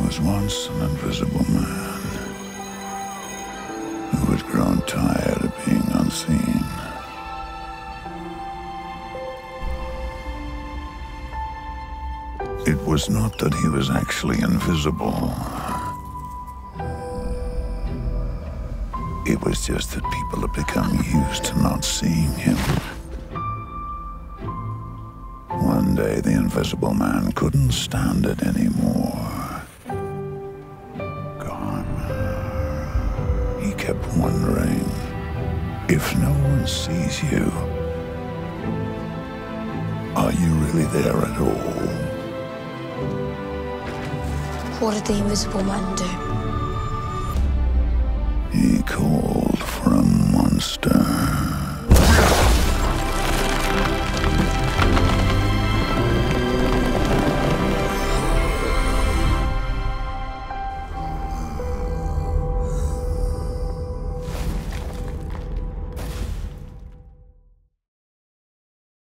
was once an invisible man who had grown tired of being unseen. It was not that he was actually invisible. It was just that people had become used to not seeing him. One day, the invisible man couldn't stand it anymore. Conor. He kept wondering, if no one sees you, are you really there at all? What did the invisible man do? He called for a monster.